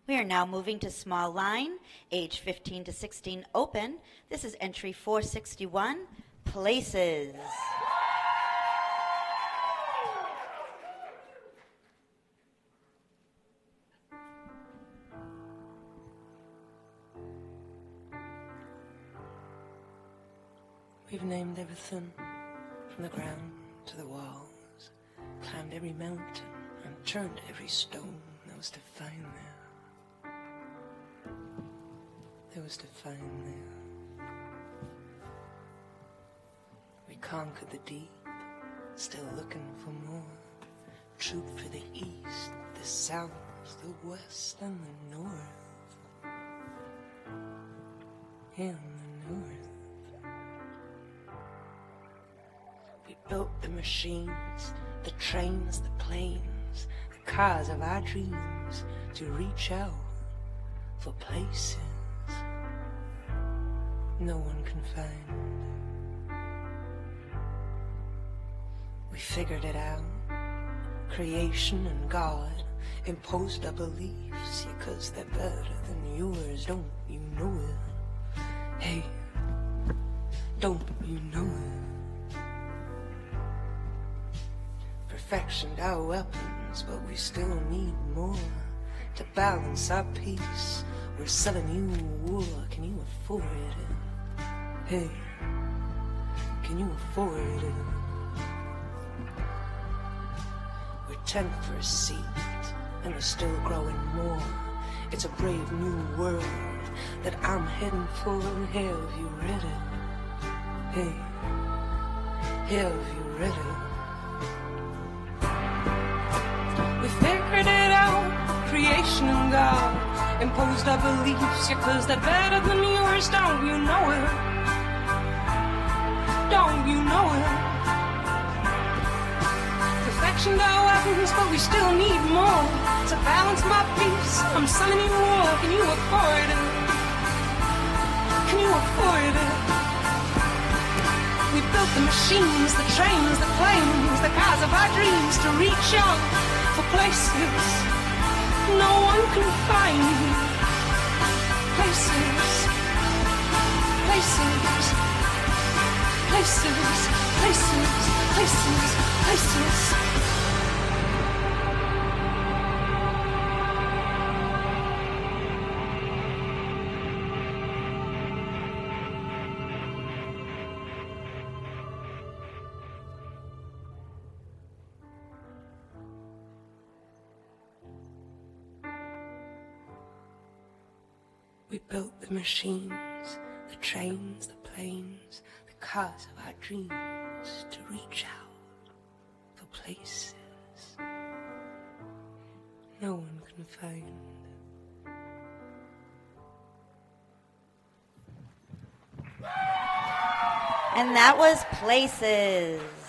We are now moving to small line, age 15 to 16 open. This is entry 461, Places. We've named everything from the ground to the walls, climbed every mountain and turned every stone. There was to find there. There was to find there. We conquered the deep, still looking for more. Troop for the east, the south, the west, and the north. And the north. We built the machines, the trains, the planes, the cars of our dreams to reach out for places no one can find. We figured it out, creation and God imposed our beliefs, yeah, 'cause they're better than yours, don't you know it? Hey, don't you know it? Perfectioned our weapons, but we still need more to balance our peace. We're selling you war, can you afford it? Hey, can you afford it? We're 10 for a seat, and we're still growing more. It's a brave new world that I'm heading for, and have you read it? Hey, have you read it? We figured it out, creation and God imposed our beliefs, yeah, 'cause they're better than yours, don't you know it? Don't you know it? Perfectioned our weapons, but we still need more to balance my peace. I'm selling you war, can you afford it? Can you afford it? We built the machines, the trains, the planes, the cars of our dreams to reach out for places no one can find. Places, places, places, places, places, places. We built the machines, the trains, the planes, the cars of our dreams to reach out for places no one can find. And that was Places.